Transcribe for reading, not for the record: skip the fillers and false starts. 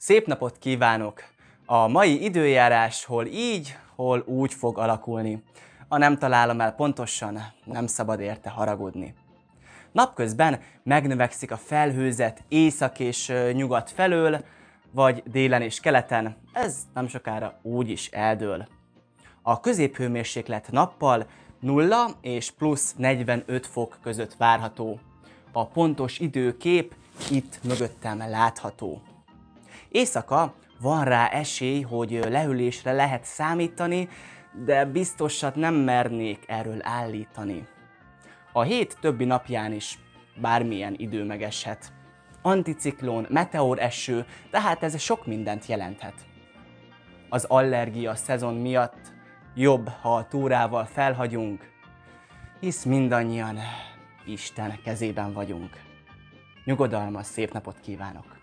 Szép napot kívánok! A mai időjárás hol így, hol úgy fog alakulni. Ha nem találom el pontosan, nem szabad érte haragudni. Napközben megnövekszik a felhőzet észak és nyugat felől, vagy délen és keleten, ez nem sokára úgy is eldől. A középhőmérséklet nappal 0 és plusz 45 fok között várható. A pontos időkép itt mögöttem látható. Éjszaka van rá esély, hogy lehűlésre lehet számítani, de biztosat nem mernék erről állítani. A hét többi napján is bármilyen idő megeshet. Anticiklón, meteoreső, tehát ez sok mindent jelenthet. Az allergia szezon miatt jobb, ha a túrával felhagyunk, hisz mindannyian Isten kezében vagyunk. Nyugodalmas szép napot kívánok!